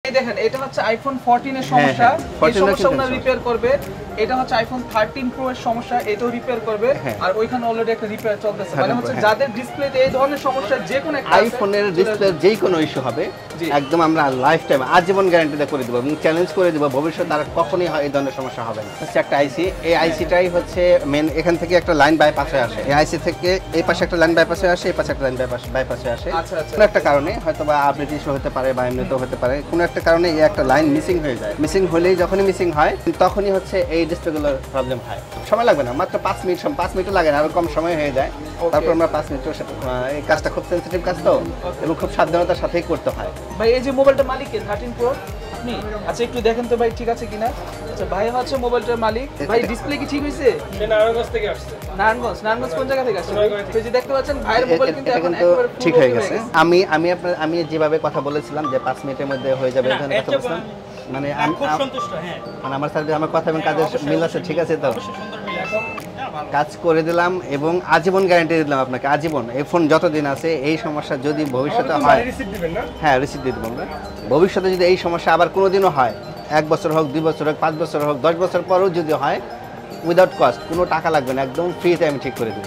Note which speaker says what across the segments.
Speaker 1: দেখেন এটা হচ্ছে আইফোন 14 এর সমস্যা, এই সমস্যাটা রিপেয়ার করবে। এটা হচ্ছে আইফোন 13 প্রো এর সমস্যা, এটাও রিপেয়ার করবে। আর ওইখানে অলরেডি একটা রিপেয়ার চলতেছে, মানে হচ্ছে যাদের ডিসপ্লেতে এই ধরনের সমস্যা যে কোনো একটা
Speaker 2: আইফোনের ডিসপ্লে যেই কোনো ইস্যু হবে একদম আমরা লাইফ টাইম আজীবন গ্যারান্টিতে করে দেব এবং চ্যালেঞ্জ করে দেব ভবিষ্যতে আর কখনোই এই ধরনের সমস্যা হবে না। হচ্ছে একটা আইসি, এই আইসিটাই হচ্ছে মেন, এখান থেকে একটা লাইন বাইপাসে আসে, এই আইসি থেকে এই পাশে একটা লাইন বাইপাসে আসে, এই পাশে একটা লাইন বাইপাসে আসে। কোনো একটা কারণে হয়তো বা আপডেট ইস্যু হতে পারে বা এমনিতেও হতে পারে, কোনো একটা কারণে এই একটা লাইন মিসিং হয়ে যায়। মিসিং হলেই যখনই মিসিং হয় তখনই হচ্ছে এই ডিসপ্লেগুলোর প্রবলেম হয়। সময় লাগবে না, মাত্র 5 মিনিট, 5 মিনিটও লাগে না, আরো কম সময় হয়ে যায়। তারপর আমরা 5 মিনিটের সাথে এই কাজটা খুব সেন্সিটিভ কাজ তো এবং খুব সাবধানতার সাথেই করতে হয়।
Speaker 1: ভাই এই যে মোবাইলটার মালিক কে 13 প্রো আপনি? আচ্ছা একটু দেখেন তো ভাই ঠিক আছে কিনা। আচ্ছা ভাই হচ্ছে মোবাইলটার মালিক। ভাই ডিসপ্লে কি ঠিক হইছে?
Speaker 3: সে নারায়ণগঞ্জ থেকে আসছে।
Speaker 1: নারায়ণগঞ্জ কোন জায়গা থেকে আসছে? এই যে দেখতে পাচ্ছেন ভাইয়ের মোবাইল কিন্তু এখন একবার
Speaker 2: ঠিক হয়ে গেছে। আমি যেভাবে কথা বলেছিলাম যে 5 মিনিটের মধ্যে হয়ে যাবে এখানে কথা বলছিলাম, মানে আমি
Speaker 3: খুব সন্তুষ্ট। হ্যাঁ
Speaker 2: মানে আমার সাথে আমার কথা এবং কাজের মিল আছে, ঠিক আছে তো?
Speaker 3: সুন্দর মিল আছে,
Speaker 2: কাজ করে দিলাম এবং আজীবন গ্যারান্টি দিলাম আপনাকে, আজীবন। এই ফোন যতদিন আছে এই সমস্যা যদি ভবিষ্যতে হয়, হ্যাঁ রিসিভ দিয়ে দেবো আমরা। ভবিষ্যতে যদি এই সমস্যা আবার কোনোদিনও হয়, 1 বছর হোক, 2 বছর হোক, 5 বছর হোক, 10 বছর পরেও যদি হয়, উইদাউট কস্ট, কোনো টাকা লাগবে না, একদম ফ্রিতে আমি ঠিক করে দেবো।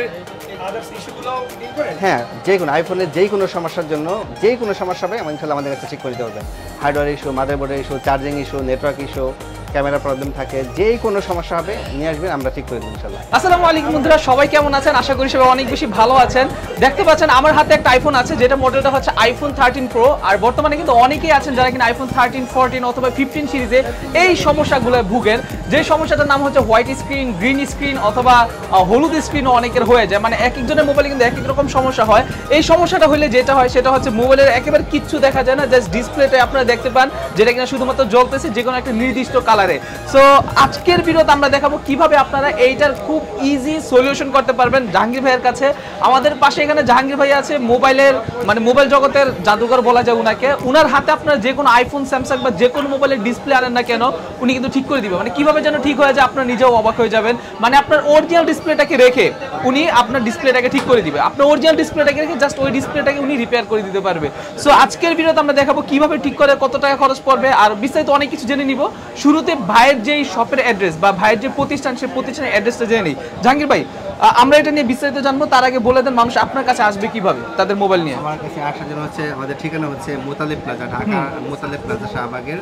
Speaker 2: হ্যাঁ, যে কোনো আইফোনের যেই কোনো সমস্যার জন্য যেই কোনো সমস্যা হবে ইনশাআল্লাহ আমাদের কাছে ঠিক করে দিতে পারবেন। হার্ডওয়্যার ইস্যু, মাদারবোর্ডের issue, charging issue, network issue, camera problem থাকে, যেই কোনো সমস্যা হবে নিয়ে আসবেন, আমরা ঠিক করে দেব ইনশাআল্লাহ।
Speaker 1: আসসালামু আলাইকুম বন্ধুরা, সবাই কেমন আছেন? আশা করি সবাই অনেক বেশি ভালো আছেন। দেখতে পাচ্ছেন আমার হাতে একটা আইফোন আছে, যেটা মডেলটা হচ্ছে আইফোন 13 প্রো। আর বর্তমানে কিন্তু অনেকেই আছেন যারা কিনা আইফোন 13, 14 অথবা 15 সিরিজে এই সমস্যাগুলো ভুগেন। যে সমস্যাটার নাম হচ্ছে হোয়াইট স্ক্রিন, গ্রিন স্ক্রিন অথবা হলুদ স্ক্রিনও অনেকের হয়ে যায়, মানে এক একজনের মোবাইলে কিন্তু এক এক রকম সমস্যা হয়। এই সমস্যাটা হলে যেটা হয় সেটা হচ্ছে মোবাইলের একেবারে কিচ্ছু দেখা যায় না, জাস্ট ডিসপ্লেটা আপনারা দেখতে পান যেটা কিনা শুধুমাত্র জ্বলতেছে যে কোনো একটা নির্দিষ্ট কালারে। সো আজকের ভিডিওতে আমরা দেখাবো কিভাবে আপনারা এইটার খুব ইজি সলিউশন করতে পারবেন জাহাঙ্গীর ভাইয়ের কাছে। আমাদের পাশে এখানে জাহাঙ্গীর ভাই আছে, মোবাইলের মানে মোবাইল জগতের জাদুঘর বলা যায় উনাকে। উনার হাতে আপনারা যে কোনো আইফোন, স্যামসাং বা যে কোনো মোবাইলের ডিসপ্লে আনেন না কেন উনি কিন্তু ঠিক করে দিবে, মানে কিভাবে যেন ঠিক হয়ে যায় আপনারা নিজেও অবাক হয়ে যাবেন। মানে আপনার অরিজিনাল ডিসপ্লেটাকে রেখে উনি আপনার ডিসপ্লেটাকে ঠিক করে দিবে, আপনার অরিজিনাল ডিসপ্লেটাকে রেখে জাস্ট ওই ডিসপ্লেটাকে উনি রিপেয়ার করে দিতে পারবে। সো আজকের ভিডিওতে আমরা দেখাবো কিভাবে ঠিক করে, কত টাকা খরচ পড়বে, আর বিস্তারিত অনেক কিছু জেনে নিব। শুরুতে ভাইয়ের যেই শপের অ্যাড্রেস বা ভাইয়ের যে প্রতিষ্ঠান, সেই প্রতিষ্ঠানের অ্যাড্রেসটা জেনে নিই। জাহাঙ্গীর ভাই, আমরা এটা নিয়ে বিস্তারিত জানবো, তার আগে বলে দেন মানুষ আপনার কাছে আসবে কিভাবে তাদের মোবাইল নিয়ে?
Speaker 2: আমার কাছে আসার জন্য হচ্ছে আমাদের ঠিকানা হচ্ছে মোতালেব প্লাজা, ঢাকা মোতালেব প্লাজা, শাহবাগের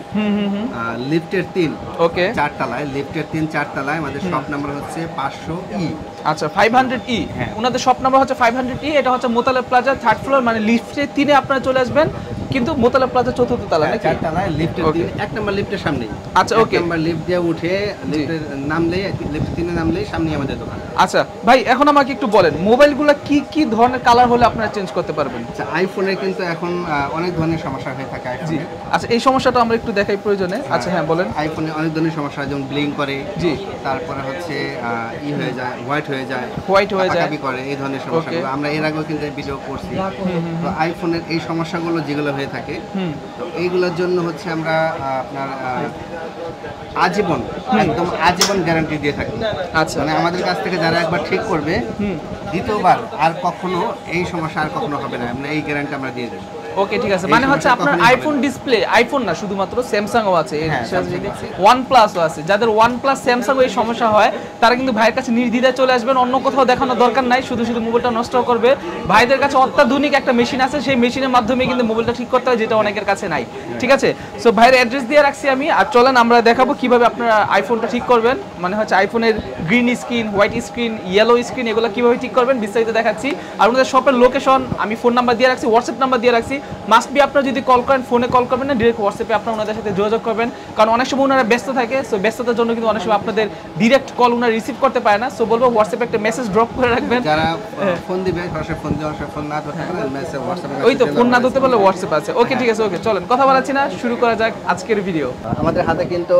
Speaker 2: লিফটের 3, ওকে 4 তলায়, লিফটের 3 4 তলায় আমাদের শপ নাম্বার হচ্ছে 500E।
Speaker 1: আচ্ছা 500E, হ্যাঁ ওনাদের শপ নাম্বার হচ্ছে 500E। এটা হচ্ছে মোতালেব প্লাজা 3rd ফ্লোর, মানে লিফটের 3 এ আপনারা চলে আসবেন, কিন্তু মোতালেব প্লাজা 4th তলা নাকি?
Speaker 2: 4 তলায় লিফটের 3, 1 নম্বর লিফটের সামনেই।
Speaker 1: আচ্ছা ওকে,
Speaker 2: 1 নম্বর লিফট দিয়ে উঠে লিফটের নামলেই, লিফটের 3 এ নামলেই সামনেই আমাদের দোকান।
Speaker 1: আচ্ছা ভাই, এখন আমাকে একটু বলেন মোবাইলগুলো কি কি ধরনের কালার হলে আপনারা চেঞ্জ করতে পারবেন?
Speaker 2: আচ্ছা, আইফোনের কিন্তু এখন অনেক ধরনের সমস্যা হয়ে থাকে
Speaker 1: জি।
Speaker 2: আইফোনে।
Speaker 1: আচ্ছা এই সমস্যাটা আমরা একটু দেখাই প্রয়োজনে। আচ্ছা হ্যাঁ বলেন।
Speaker 2: আইফোনে অনেক ধরনের সমস্যা, যেমন ব্লিং করে,
Speaker 1: জি,
Speaker 2: তারপরে হচ্ছে হয়ে যায়, হোয়াইট হয়ে যায়, কাকাবি করে, এই ধরনের সমস্যাগুলো আমরা এর আগেও কিন্তু ভিডিও করছি। তো আইফোনের এই সমস্যাগুলো যেগুলো হয়ে থাকে, তো এইগুলোর জন্য হচ্ছে আমরা আপনার আজীবন, একদম আজীবন গ্যারান্টি দিয়ে থাকি।
Speaker 1: আচ্ছা,
Speaker 2: মানে আমাদের কাছ থেকে যারা একবার ঠিক করবে, দ্বিতীয়বার আর কখনো এই সমস্যা আর কখনো হবে না, আমরা এই গ্যারান্টি আমরা দিয়ে দেব।
Speaker 1: ওকে ঠিক আছে, মানে হচ্ছে আপনার আইফোন ডিসপ্লে, আইফোন না শুধুমাত্র স্যামসাংও আছে, OnePlusও আছে। যাদের OnePlus, স্যামসাং এই সমস্যা হয় তারা কিন্তু ভাইয়ের কাছে নির্দ্বিধায় চলে আসবেন, অন্য কোথাও দেখানোর দরকার নাই, শুধু শুধু মোবাইলটা নষ্ট করবে। ভাইদের কাছে অত্যাধুনিক একটা মেশিন আছে, সেই মেশিনের মাধ্যমে কিন্তু মোবাইলটা ঠিক করতে হয়, যেটা অনেকের কাছে নাই। ঠিক আছে, সো ভাইয়ের অ্যাড্রেস দিয়ে রাখছি আমি, আর চলেন আমরা দেখাবো কিভাবে আপনারা আইফোনটা ঠিক করবেন। মানে হচ্ছে আইফোনের green screen, white screen, yellow screen, এগুলো কিভাবে ঠিক করবেন বিস্তারিত দেখাচ্ছি। আর ওনাদের শপের লোকেশন আমি ফোন নাম্বার দিয়ে রাখছি, হোয়াটসঅ্যাপ নাম্বার দিয়ে রাখছি। মাস্ট বি আপনারা যদি কল করেন, ফোনে কল করবেন না, ডিরেক্ট হোয়াটসঅ্যাপে আপনারা ওনাদের সাথে যোগাযোগ করবেন, কারণ অনেক সময় ওনারা ব্যস্ত থাকে। সো ব্যস্ততার জন্য কিন্তু অনেক সময় আপনাদের ডিরেক্ট কল ওনারা রিসিভ করতে পারে না। সো বলবো হোয়াটসঅ্যাপে একটা মেসেজ ড্রপ করে রাখবেন।
Speaker 2: যারা ফোন দিবে সরাসরি ফোন দিও, ফোন না ধরতে পারলে মেসেজ হোয়াটসঅ্যাপে,
Speaker 1: ওই তো ফোন না ধরতে পারলে হোয়াটসঅ্যাপ আছে। ওকে ঠিক আছে, ওকে চলেন কথা বলাচ্ছি না, শুরু করা যাক আজকের ভিডিও।
Speaker 2: আমাদের হাতে কিন্তু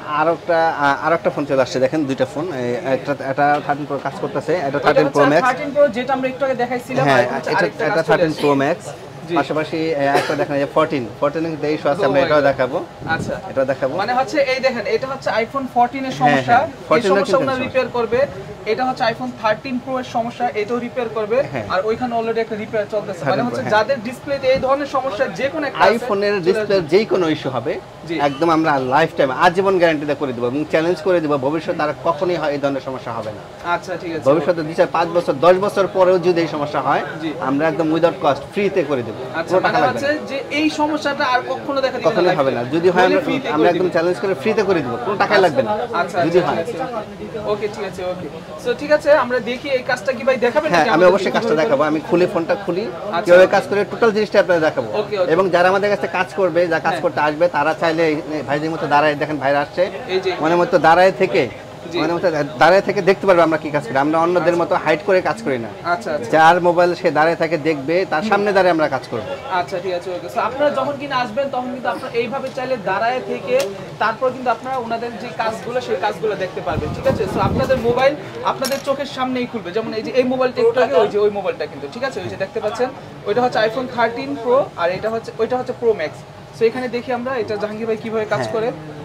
Speaker 2: আরেকটা ফোন চলে আসছে, দেখেন দুইটা ফোন, এটা 13 প্রো কাজ করতেছে, এটা 13 প্রো ম্যাক্স,
Speaker 1: 13 প্রো যেটা আমরা একটু আগে দেখাইছিলাম,
Speaker 2: হ্যাঁ এটা 13 প্রো ম্যাক্স। পাশাপাশি একটা দেখেন যে 14 কিন্তু এই আছে, আমরা এটাও দেখাবো।
Speaker 1: আচ্ছা,
Speaker 2: এটাও দেখাবো।
Speaker 1: মানে হচ্ছে এই দেখেন, এটা হচ্ছে আইফোন 14 এর সমস্যা, এই সমস্যা ওনারা রিপেয়ার করবে। এটা হচ্ছে আইফোন 13 প্রো এর সমস্যা, এটাও রিপেয়ার করবে। আর ওইখানে অলরেডি একটা রিপেয়ার চলতেছে। মানে হচ্ছে যাদের ডিসপ্লেতে এই ধরনের সমস্যা যে কোনো একটা
Speaker 2: আইফোনের ডিসপ্লে যেই কোনো ইস্যু হবে একদম আমরা লাইফ টাইম আজীবন গ্যারান্টিতে করে দেব এবং চ্যালেঞ্জ করে দেব, ভবিষ্যতে আর কখনোই এই ধরনের সমস্যা হবে না।
Speaker 1: আচ্ছা, ঠিক আছে।
Speaker 2: ভবিষ্যতে 2-4-5 বছর 10 বছর পরেও যদি এই সমস্যা হয় আমরা একদম উইদাউট কস্ট ফ্রিতে করে দেব।
Speaker 1: আচ্ছা, মানে হচ্ছে যে এই সমস্যাটা আর কখনো দেখা দিবে না,
Speaker 2: কখনোই হবে না। যদি হয় আমরা একদম চ্যালেঞ্জ করে ফ্রিতে করে দেব, কোনো টাকাই লাগবে না।
Speaker 1: আচ্ছা,
Speaker 2: যদি হয়
Speaker 1: ওকে, ঠিক আছে, ওকে। সো ঠিক আছে, আমরা দেখি এই কাজটা কি ভাই দেখাবেন
Speaker 2: হ্যাঁ,
Speaker 1: নাকি?
Speaker 2: আমি অবশ্যই কাজটা দেখাবো। আমি খুলে ফোনটা খুলি, কিভাবে কাজ করে টোটাল জিনিসটা আপনাদের দেখাবো। এবং যারা আমাদের কাছে কাজ করবে, যা কাজ করতে আসবে, তারা চাইলে ভাইদের মতো দাঁড়ায়, দেখেন ভাইরা আসছে, মনের মতো দাঁড়ায় থেকে দাঁড়ায় থেকে দেখতে পারবে আমরা কি কাজ করি। আমরা অন্যদের মতো হাইড করে কাজ করি না।
Speaker 1: আচ্ছা,
Speaker 2: যার মোবাইল সে দাঁড়ায় থাকে দেখবে, তার সামনে দাঁড়িয়ে আমরা কাজ করব।
Speaker 1: আচ্ছা, ঠিক আছে, ওকে। সো আপনারা যখন কিনা আসবেন তখন কিন্তু আপনারা এইভাবে চাইলে দাঁড়ায় থেকে তারপর কিন্তু আপনারা ওনাদের যে কাজগুলো সেই কাজগুলো দেখতে পারবেন, ঠিক আছে। সো আপনাদের মোবাইল আপনাদের চোখের সামনেই খুলবে। যেমন এই যে এই মোবাইলটা একটু আগে ওই যে ওই মোবাইলটা কিন্তু, ঠিক আছে, ওই যে দেখতে পাচ্ছেন ওইটা হচ্ছে আইফোন 13 প্রো আর ওইটা হচ্ছে প্রো ম্যাক্স। সো এখানে দেখি আমরা এটা জাহাঙ্গীর ভাই কিভাবে কাজ করে।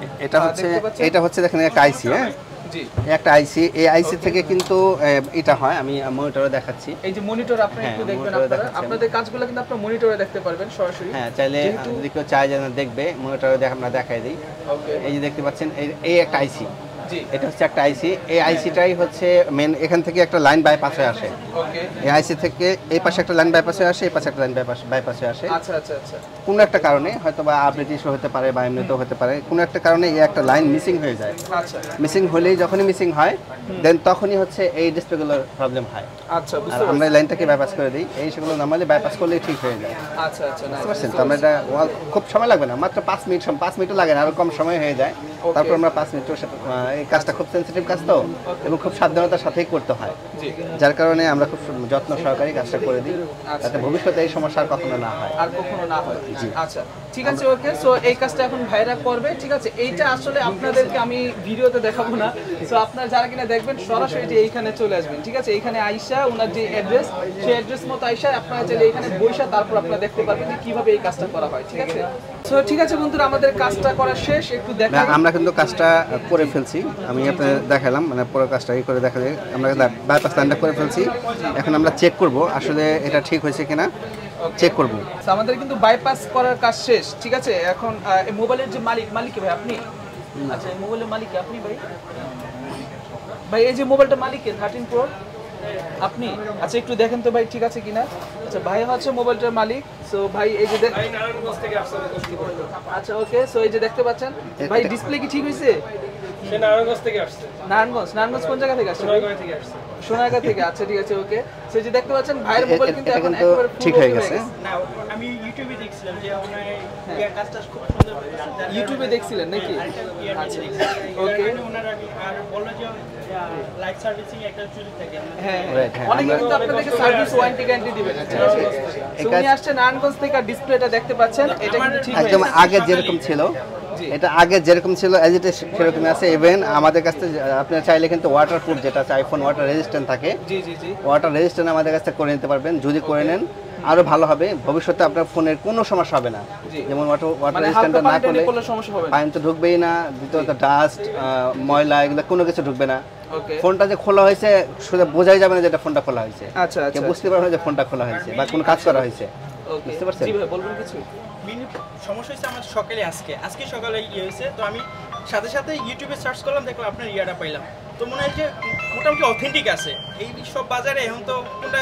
Speaker 2: এটা হচ্ছে দেখেন একটা আইসি, হ্যাঁ, একটা আইসি। এই আইসি থেকে কিন্তু এটা হয়, আমি মনিটরে দেখাচ্ছি।
Speaker 1: এই যে মনিটর আপনারা একটু দেখবেন, আপনাদের কাজগুলো কিন্তু আপনারা মনিটরে দেখতে পারবেন সরাসরি।
Speaker 2: হ্যাঁ, চাইলে যদি কেউ চায় যেন দেখবে, মনিটরে আমরা দেখাই দিই। এই যে দেখতে পাচ্ছেন এই একটা আইসি, এটা হচ্ছে একটা আইসি। এই আইসিটাই হচ্ছে মেন, এখান থেকে একটা লাইন বাইপাস হয়ে আসে। এই আইসি থেকে এই পাশে একটা লাইন বাইপাস হয়ে আসে, এই পাশে একটা লাইন বাইপাস হয়ে আসে।
Speaker 1: আচ্ছা, আচ্ছা, আচ্ছা।
Speaker 2: কোনো একটা কারণে হয়তো বা আপডেট ইস্যু হতে পারে বা এমনিতেও হতে পারে, কোনো একটা কারণে এই একটা লাইন মিসিং হয়ে যায়।
Speaker 1: আচ্ছা,
Speaker 2: মিসিং হলেই যখনই মিসিং হয় দেন তখনই হচ্ছে এই ডিসপ্লেগুলোর প্রবলেম হয়।
Speaker 1: আচ্ছা,
Speaker 2: আর আমরা এই লাইনটাকে বাইপাস করে দিই, এই সেগুলো নরমালি বাইপাস করলেই ঠিক হয়ে যায়।
Speaker 1: আচ্ছা, আচ্ছা,
Speaker 2: বুঝতে পারছেন তো? আমরা এটা খুব সময় লাগবে না, মাত্র 5 মিনিটও লাগে না, আরো কম সময় হয়ে যায়। তারপর আমরা 5 মিনিটের সাথে এই কাজটা খুব সেন্সিটিভ কাজ তো, এবং খুব সাবধানতার সাথেই করতে হয়, যার কারণে আমরা খুব যত্ন সহকারে কাজটা করে দিই, যাতে ভবিষ্যতে এই সমস্যা আর কখনো না হয়।
Speaker 1: আচ্ছা, ঠিক আছে, ওকে। সো এই কাজটা এখন ভাইরা করবে, ঠিক আছে। এইটা আসলে আপনাদেরকে আমি ভিডিওতে দেখাবো না। সো আপনারা যারা কিনা দেখবেন সরাসরি যে এইখানে চলে আসবেন, ঠিক আছে। এইখানে আইসা ওনার যে অ্যাড্রেস, সেই অ্যাড্রেস মতো আইসা আপনারা চাইলে এখানে বইসা তারপর আপনারা দেখতে পারবেন যে কিভাবে এই কাজটা করা হয়, ঠিক আছে। সো ঠিক আছে বন্ধুরা, আমাদের কাজটা করা শেষ, একটু দেখাই।
Speaker 2: আমরা কিন্তু কাজটা করে ফেলছি, আমি আপনাদের দেখালাম, মানে পুরো কাজটা করে দেখা যায়। আমরা বাইপাস লাইনটা করে ফেলছি, এখন আমরা চেক করব আসলে এটা ঠিক হয়েছে কিনা, চেক করব।
Speaker 1: আমাদের কিন্তু বাইপাস করার কাজ শেষ, ঠিক আছে। এখন এই মোবাইলের যে মালিক ভাই আপনি? আচ্ছা, এই মোবাইলের মালিক আপনি ভাই এই যে মোবাইলটা মালিক 13 প্রো আপনি? আচ্ছা, একটু দেখেন তো ভাই ঠিক আছে কিনা। আচ্ছা, ভাই হচ্ছে মোবাইলটার মালিক। সো ভাই এই যে
Speaker 3: নারায়ণগঞ্জ থেকে আসছে।
Speaker 1: আচ্ছা, ওকে। সো এই যে দেখতে পাচ্ছেন ভাই, ডিসপ্লে কি ঠিক হয়েছে?
Speaker 3: সে নারায়ণগঞ্জ থেকে আসছে।
Speaker 1: নারায়ণগঞ্জ কোন জায়গা থেকে আসছে?
Speaker 3: সোনারগাঁ থেকে আসছে।
Speaker 1: সোনারগাঁ থেকে। আচ্ছা, ঠিক আছে, ওকে। সো যে দেখতে পাচ্ছেন ভাইয়ের মোবাইল কিন্তু এখন
Speaker 2: কিন্তু
Speaker 1: একবারে
Speaker 2: ঠিক হয়ে গেছে।
Speaker 3: না, আমি ইউটিউবে দেখছিলাম যে ওনার এই কাজটা খুব সুন্দর করে।
Speaker 1: ইউটিউবে দেখছিলেন নাকি?
Speaker 3: আচ্ছা,
Speaker 1: ওকে।
Speaker 3: ওনার আমি আর বললো যে লাইভ সার্ভিসিং একটা সুযোগ থাকে।
Speaker 1: হ্যাঁ, অনেকে কিন্তু আপনাদেরকে সার্ভিস ওয়ারেন্টি গ্যারান্টি দিবেন, ঠিক আছে। উনি আসছে নারায়ণগঞ্জ থেকে, ডিসপ্লেটা দেখতে পাচ্ছেন, এটা কিন্তু ঠিক
Speaker 2: একদম আগে যেরকম ছিল, এটা আগে যেরকম ছিল এজ ইট ইজ সেরকমই আছে। ইভেন আমাদের কাছে আপনারা চাইলে কিন্তু ওয়াটারপ্রুফ, যেটা আছে আইফোন ওয়াটার রেজিস্ট্যান্ট থাকে, ওয়াটার রেজিস্ট্যান্ট আমাদের কাছে করে নিতে পারবেন। যদি করে নেন আরো ভালো হবে, ভবিষ্যতে আপনার ফোনের কোনো সমস্যা হবে না। যেমন ওয়াটার রেজিস্ট্যান্ট না করলে পানি তো ঢুকবেই না, দ্বিতীয়ত ডাস্ট, ময়লা এগুলো কোনো কিছু ঢুকবে না। ফোনটা যে খোলা হয়েছে শুধু বোঝাই যাবে না যে এটা ফোনটা খোলা হয়েছে।
Speaker 1: আচ্ছা, আচ্ছা,
Speaker 2: বুঝতে পারবে না যে ফোনটা খোলা হয়েছে বা কোনো কাজ করা হয়েছে। বুঝতে পারছেন?
Speaker 1: জি ভাই, বলবেন কিছু?
Speaker 4: সমস্যা হয়েছে আমার সকালে, আজকে সকালে হয়েছে, তো আমি সাথে সাথে ইউটিউবে সার্চ করলাম, দেখলাম আপনার ইয়াটা পাইলাম, তো মনে হয় যে মোটামুটি অথেন্টিক আছে। এই সব বাজারে এখন তো কোনটা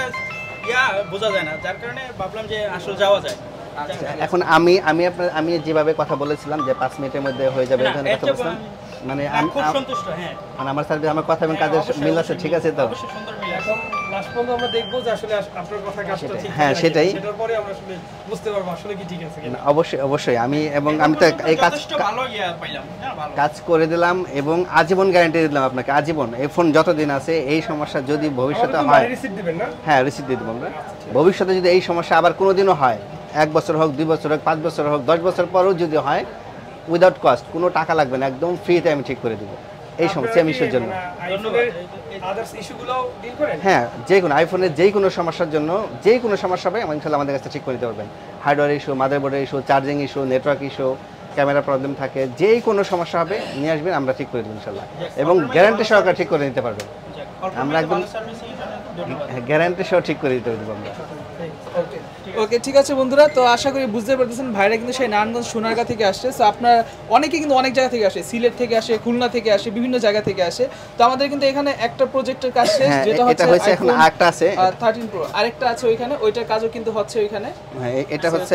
Speaker 4: বোঝা যায় না, যার কারণে ভাবলাম যে আসলে যাওয়া যায়।
Speaker 2: এখন আমি যেভাবে কথা বলেছিলাম যে 5 মিনিটের মধ্যে হয়ে যাবে, এখানে কথা বলছিলাম, মানে
Speaker 4: খুব সন্তুষ্ট। হ্যাঁ,
Speaker 2: মানে আমার সার্ভিস, আমার কথা এবং কাজের মিল আছে, ঠিক আছে তো?
Speaker 4: অবশ্যই সুন্দর মিল আছে।
Speaker 3: এখন লাস্ট পর্যন্ত আমরা দেখবো যে আসলে আপনার কথা কাজটা ঠিক।
Speaker 2: হ্যাঁ, সেটাই।
Speaker 3: সেটার পরে আমরা আসলে বুঝতে পারবো আসলে কি ঠিক আছে কিনা।
Speaker 2: অবশ্যই আমি তো এই
Speaker 4: ভালো পাইলাম, ভালো
Speaker 2: কাজ করে দিলাম এবং আজীবন গ্যারান্টি দিলাম আপনাকে, আজীবন। এই ফোন যতদিন আছে, এই সমস্যা যদি ভবিষ্যতে হয়,
Speaker 3: রিসিপ্ট দিবেন না?
Speaker 2: হ্যাঁ, রিসিপ্ট দিয়ে দেবো আমরা। ভবিষ্যতে যদি এই সমস্যা আবার কোনোদিনও হয়, 1 বছর হোক, 2 বছর হোক, 5 বছর হোক, 10 বছর পরেও যদি হয়, উইদাউট কস্ট, কোনো টাকা লাগবে না, একদম ফ্রিতে আমি ঠিক করে দেবো। এই সমস্ত সেম ইস্যুর জন্য।
Speaker 3: আদার্স ইস্যুগুলো ডিল করেন?
Speaker 2: হ্যাঁ, যে কোনো আইফোনের যে কোনো সমস্যার জন্য যে কোনো সমস্যা হবে ইনশাআল্লাহ আমাদের কাছে ঠিক করে দিতে পারবেন। হার্ডওয়্যার ইস্যু, মাদারবোর্ডের issue, charging issue, network issue, camera problem থাকে, যে কোনো সমস্যা হবে নিয়ে আসবেন, আমরা ঠিক করে দেবো ইনশাআল্লাহ, এবং গ্যারান্টি সহকারে ঠিক করে নিতে পারবেন। আমরা একদম গ্যারান্টি সহ ঠিক করে দিতে পারবো আমরা।
Speaker 1: ওকে, ঠিক আছে বন্ধুরা, তো আশা করি বুঝতে পারতেছেন ভাইরা কিন্তু সেই নারায়ণগঞ্জ সোনারগাঁ থেকে আসছে। সো আপনার অনেকে কিন্তু অনেক জায়গা থেকে আসে, সিলেট থেকে আসে, খুলনা থেকে আসে, বিভিন্ন জায়গা থেকে আসে। তো আমাদের কিন্তু এখানে একটা প্রজেক্টের কাজ শেষ, যেটা হচ্ছে
Speaker 2: এখন আরেকটা আছে
Speaker 1: 13 প্রো, আরেকটা আছে ওইখানে, ওইটার কাজও কিন্তু হচ্ছে ওইখানে।
Speaker 2: হ্যাঁ, এটা হচ্ছে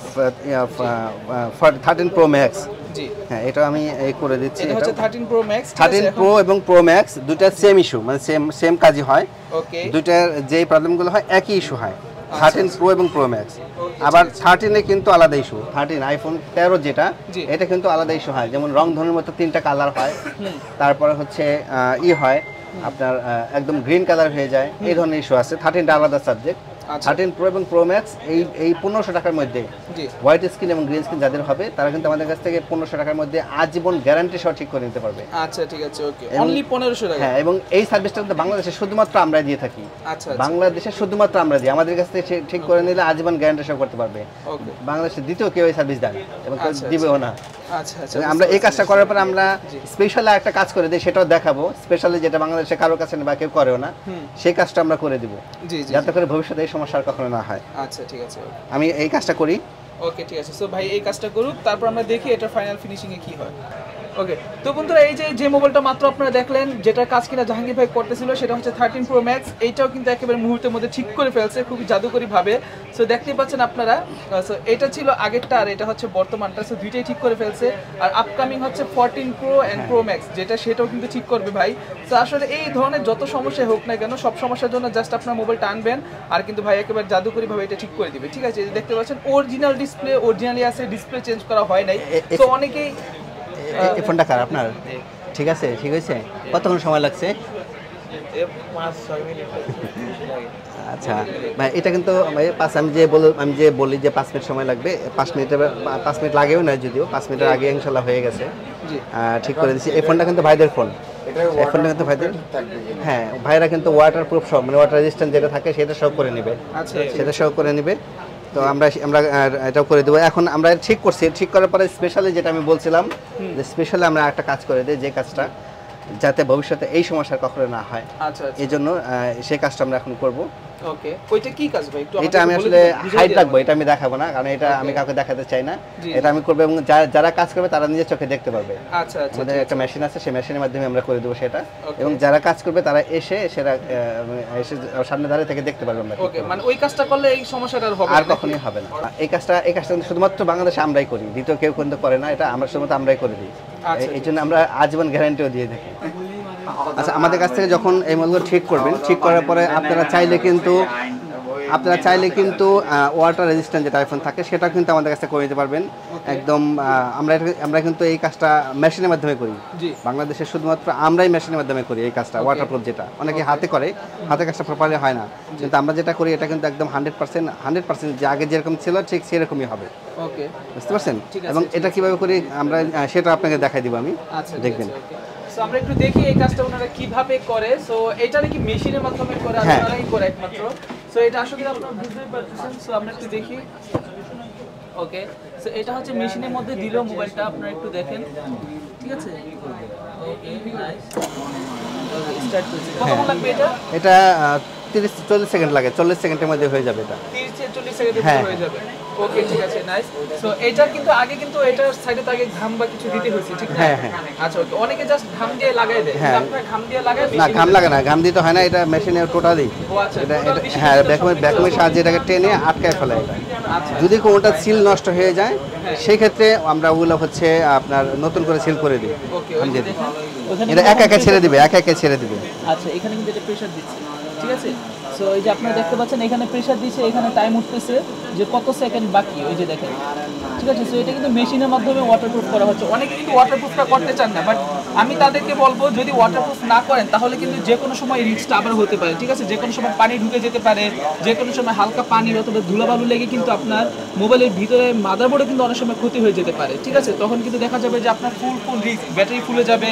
Speaker 2: 13 প্রো ম্যাক্স।
Speaker 1: জি
Speaker 2: হ্যাঁ, এটা আমি এই করে দিচ্ছি।
Speaker 1: এটা হচ্ছে 13 প্রো ম্যাক্স।
Speaker 2: 13 প্রো এবং প্রো ম্যাক্স দুইটা সেম ইস্যু, মানে সেম কাজই হয়।
Speaker 1: ওকে,
Speaker 2: দুইটার যেই প্রবলেমগুলো হয় একই ইস্যু হয়, 13 প্রো এবং প্রো ম্যাক্স। আবার 13 এ কিন্তু আলাদা ইস্যু, 13 আইফোন 13 যেটা, এটা কিন্তু আলাদা ইস্যু হয়। যেমন রং ধনুর মতো 3টা কালার হয়, তারপরে হচ্ছে হয় আপনার একদম গ্রিন কালার হয়ে যায়, এই ধরনের ইস্যু আছে। 13টা আলাদা সাবজেক্ট। 13 প্রো এবং প্রো ম্যাক্স এই 1500 টাকার মধ্যে হোয়াইট স্ক্রিন এবং গ্রিন স্ক্রিন যাদের হবে তারা কিন্তু আমাদের কাছ থেকে 1500 টাকার মধ্যে আজীবন গ্যারান্টি সহ ঠিক করে নিতে পারবে।
Speaker 1: আচ্ছা, ঠিক আছে, ওকে, অনলি 1500 টাকা।
Speaker 2: হ্যাঁ, এবং এই সার্ভিসটা কিন্তু বাংলাদেশে শুধুমাত্র আমরা দিয়ে থাকি।
Speaker 1: আচ্ছা,
Speaker 2: বাংলাদেশে শুধুমাত্র আমরা দিই, আমাদের কাছ থেকে ঠিক করে নিলে আজীবন গ্যারান্টি সহ করতে পারবে।
Speaker 1: ওকে,
Speaker 2: বাংলাদেশে দ্বিতীয় কেউ এই সার্ভিস দেয় এবং কেউ দিবেও না।
Speaker 1: আচ্ছা আচ্ছা,
Speaker 2: আমরা এই কাজটা করার পর আমরা স্পেশালি একটা কাজ করে দিই, সেটাও দেখাবো স্পেশালি, যেটা বাংলাদেশে কারোর কাছে বা কেউ করেও না, সেই কাজটা আমরা করে দিব, যাতে করে ভবিষ্যতে এই সমস্যা আর কখনো না হয়।
Speaker 1: আচ্ছা, ঠিক আছে,
Speaker 2: আমি এই কাজটা করি।
Speaker 1: ওকে, ঠিক আছে। সো ভাই এই কাজটা করুক, তারপর আমরা দেখি এটা ফাইনাল ফিনিশিং এ কি হয়। ওকে, তো বন্ধুরা এই যে মোবাইলটা মাত্র আপনারা দেখলেন, যেটা কাজ কিনা জাহাঙ্গীর ভাই করতেছিল, সেটা হচ্ছে 13 প্রো ম্যাক্স। এইটাও কিন্তু একেবারে মুহূর্তের মধ্যে ঠিক করে ফেলছে, খুবই জাদুকরি ভাবে। সো দেখতেই পাচ্ছেন আপনারা। সো এটা ছিল আগেরটা, আর এটা হচ্ছে বর্তমানটা। সো দুইটাই ঠিক করে ফেলছে। আর আপকামিং হচ্ছে 14 প্রো এন্ড প্রো ম্যাক্স, যেটা সেটাও কিন্তু ঠিক করবে ভাই। তো আসলে এই ধরনের যত সমস্যা হোক না কেন, সব সমস্যার জন্য জাস্ট আপনার মোবাইলটা আনবেন, আর কিন্তু ভাই একেবারে জাদুকরি ভাবে এটা ঠিক করে দিবে। ঠিক আছে, দেখতে পাচ্ছেন অরিজিনাল ডিসপ্লে অরিজিনালি আছে, ডিসপ্লে চেঞ্জ করা হয় নাই। তো অনেকেই
Speaker 2: এই ফোনটা কার আপনার? ঠিক আছে, ঠিক হয়েছে। কতক্ষণ সময় লাগছে?
Speaker 3: 5-6 মিনিট।
Speaker 2: আচ্ছা ভাই, এটা কিন্তু আমি যে বলি যে 5 মিনিট সময় লাগবে, 5 মিনিট লাগেও না, যদিও 5 মিনিটের আগে ইনশাল্লাহ হয়ে গেছে, ঠিক করে দিচ্ছি। এই ফোনটা কিন্তু ভাইদের ফোন, এই ফোনটা কিন্তু ভাইদের। হ্যাঁ, ভাইরা কিন্তু ওয়াটার প্রুফ সব, মানে ওয়াটার রেজিস্ট্যান্ট যেটা থাকে সেটা সব করে নেবে। সেটা সব করে নেবে। তো আমরা এটাও করে দেবো। এখন আমরা ঠিক করছি, ঠিক করার পরে স্পেশালি যেটা আমি বলছিলাম, যে স্পেশালি আমরা একটা কাজ করে দিই, যে কাজটা যাতে ভবিষ্যতে এই সমস্যার কখনো না হয়।
Speaker 1: আচ্ছা,
Speaker 2: এই জন্য সেই কাজটা আমরা এখন করব।
Speaker 1: ওকে, ওইটা কি কাজ ভাই?
Speaker 2: এটা আমি আসলে হাইড রাখবো, এটা আমি দেখাবো না, কারণ এটা আমি কাউকে দেখাতে চাই না। এটা আমি করবো এবং যারা কাজ করবে তারা নিজের চোখে দেখতে পারবে।
Speaker 1: আচ্ছা আচ্ছা,
Speaker 2: আমাদের একটা মেশিন আছে, সেই মেশিনের মাধ্যমে আমরা করে দেবো সেটা, এবং যারা কাজ করবে তারা এসে সামনে দাঁড়িয়ে থেকে দেখতে পারবে আমরা।
Speaker 1: ওকে, মানে ওই কাজটা করলে এই সমস্যাটা আর
Speaker 2: কখনোই হবে না। এই কাজটা শুধুমাত্র বাংলাদেশে আমরাই করি, দ্বিতীয় কেউ কিন্তু করে না, এটা আমরা শুধুমাত্র আমরাই করে দিই। এই জন্য আমরা আজীবন গ্যারান্টিও দিয়ে থাকি। আচ্ছা, আমাদের কাছ থেকে যখন এই মোবাইলগুলো ঠিক করবেন, ঠিক করার পরে আপনারা চাইলে কিন্তু ওয়াটার রেজিস্ট্যান্ট যেটা আইফোন থাকে সেটা কিন্তু আমাদের কাছে করে নিতে পারবেন একদম। আমরা কিন্তু এই কাজটা মেশিনের মাধ্যমে করি, বাংলাদেশে শুধুমাত্র আমরাই মেশিনের মাধ্যমে করি এই কাজটা। ওয়াটারপ্রুফ যেটা অনেকে হাতে করে, হাতে কাজটা প্রপারলি হয় না, কিন্তু আমরা যেটা করি এটা কিন্তু একদম 100% যে আগে যেরকম ছিল ঠিক সেরকমই হবে।
Speaker 1: ওকে,
Speaker 2: বুঝতে পারছেন? এবং এটা কিভাবে করি আমরা সেটা আপনাকে দেখাই দিব আমি, দেখবেন।
Speaker 1: সো আমরা একটু দেখি এই কাজটা ওনারা কিভাবে করে। সো এটা নাকি মেশিনের মাধ্যমে করে, আর ওনারাই করে একমাত্র। সো এটা আসলে আপনারা বুঝতেই পারতেছেন। সো আমরা একটু দেখি। ওকে, সো এটা হচ্ছে মেশিনের মধ্যে দিল মোবাইলটা, আপনারা একটু দেখেন। ঠিক আছে, ওকে, নাইস। স্টার্ট করছি। কতক্ষণ লাগবে এটা?
Speaker 2: এটা 30-40 সেকেন্ড লাগে, 40 সেকেন্ডের মধ্যে হয়ে যাবে এটা।
Speaker 1: 30-40 সেকেন্ডের মধ্যে হয়ে যাবে। ওকে, ঠিক আছে, নাইস। সো এটা কিন্তু আগে কিন্তু এটার সাইডে তো আগে ঘাম বা কিছু দিতে হয়েছে, ঠিক না?
Speaker 2: হ্যাঁ হ্যাঁ।
Speaker 1: আচ্ছা, ওকে, অনেকে জাস্ট ঘাম দিয়ে লাগাই দেয়, কিন্তু আপনারা ঘাম দিয়ে লাগায়
Speaker 2: না, ঘাম লাগে না, ঘাম দিতে হয় না, এটা মেশিনে টোটালি এটা হ্যাঁ ব্যাকুমের সাহায্যে এটাকে টেনে আটকায় ফেলে এটা। যদি কোনোটা সিল নষ্ট হয়ে যায় সেই ক্ষেত্রে আমরা ওগুলো হচ্ছে আপনার নতুন করে সিল করে দিই। এটা একা একা ছেড়ে দিবে।
Speaker 1: আচ্ছা, এখানে কিন্তু এটা প্রেসার দিচ্ছে, ঠিক আছে। সো এই যে আপনারা দেখতে পাচ্ছেন এখানে প্রেসার দিচ্ছে, এখানে টাইম উঠতেছে যে কত সেকেন্ড বাকি, ওই যে দেখেন, ঠিক আছে। সো এটা কিন্তু মেশিনের মাধ্যমে ওয়াটারপ্রুফ করা হচ্ছে। অনেকে কিন্তু ওয়াটারপ্রুফটা করতে চান না, বাট আমি তাদেরকে বলবো যদি ওয়াটারপ্রুফ না করেন তাহলে কিন্তু যে কোনো সময় রিস্কটা আবার হতে পারে, ঠিক আছে। যে কোনো সময় পানি ঢুকে যেতে পারে, যে কোনো সময় হালকা পানির অথবা ধুলাবালু লেগে কিন্তু আপনার মোবাইলের ভিতরে মাদারবোর্ডে কিন্তু অনেক সময় ক্ষতি হয়ে যেতে পারে, ঠিক আছে। তখন কিন্তু দেখা যাবে যে আপনার ফুল রিস্ক, ব্যাটারি ফুলে যাবে,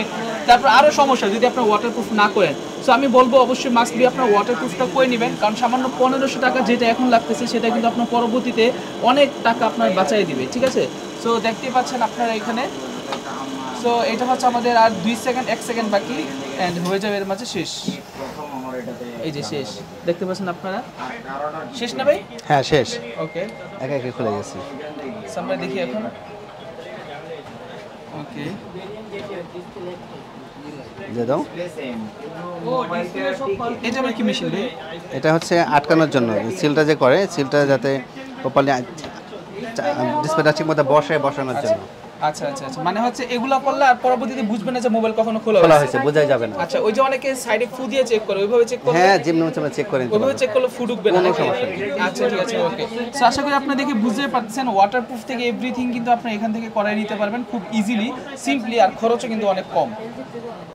Speaker 1: তারপর আরও সমস্যা যদি আপনার ওয়াটারপ্রুফ না করেন, সো আমি বলবো অবশ্যই মাস্ট বি আপনার ওয়াটারপ্রুফটা করে নেবেন, কারণ সামান্য 1500 টাকা যেটা এখন লাগতেছে সেটা কিন্তু আপনার পরবর্তীতে অনেক টাকা আপনার বাঁচাই দিবে, ঠিক আছে? সো দেখতেই পাচ্ছেন আপনারা এখানে, সো এটা হচ্ছে আমাদের আর 1 সেকেন্ড বাকি অ্যান্ড হয়ে যাবে এর মাঝে শেষ। এই যে শেষ, দেখতে পাচ্ছেন আপনারা, শেষ না ভাই?
Speaker 2: হ্যাঁ শেষ,
Speaker 1: ওকে,
Speaker 2: একা একা খুলে গেছে।
Speaker 1: আমরা দেখি এখন। ওকে,
Speaker 2: দিয়ে দাও।
Speaker 1: এটা আবার কি মেশিন ভাই?
Speaker 2: এটা হচ্ছে আটকানোর জন্য, সিলটা যে করে, সিলটা যাতে প্রপারলি ডিসপ্লেটা ঠিক মতো বসানোর জন্য।
Speaker 1: আচ্ছা আচ্ছা আচ্ছা, মানে হচ্ছে এগুলা করলে আর পরবর্তীতে বুঝবে না যে মোবাইল কখনো খোলা
Speaker 2: খোলা
Speaker 1: হয়েছে,
Speaker 2: হয়েছে, বোঝাই যাবে না।
Speaker 1: আচ্ছা, ওই যে অনেকে সাইডে ফু দিয়ে চেক করে, ওইভাবে চেক করে?
Speaker 2: হ্যাঁ, যেমন আমরা চেক করে নিতে
Speaker 1: ওইভাবে
Speaker 2: পারবো।
Speaker 1: চেক করলে ফু ঢুকবে না,
Speaker 2: কোনো
Speaker 1: নাকি?
Speaker 2: সমস্যা নেই।
Speaker 1: আচ্ছা ঠিক আছে, ওকে। সো আশা করি আপনারা দেখে বুঝতে পারছেন ওয়াটারপ্রুফ থেকে এভরিথিং কিন্তু আপনি এখান থেকে করাই নিতে পারবেন খুব ইজিলি, সিম্পলি, আর খরচও কিন্তু অনেক কম।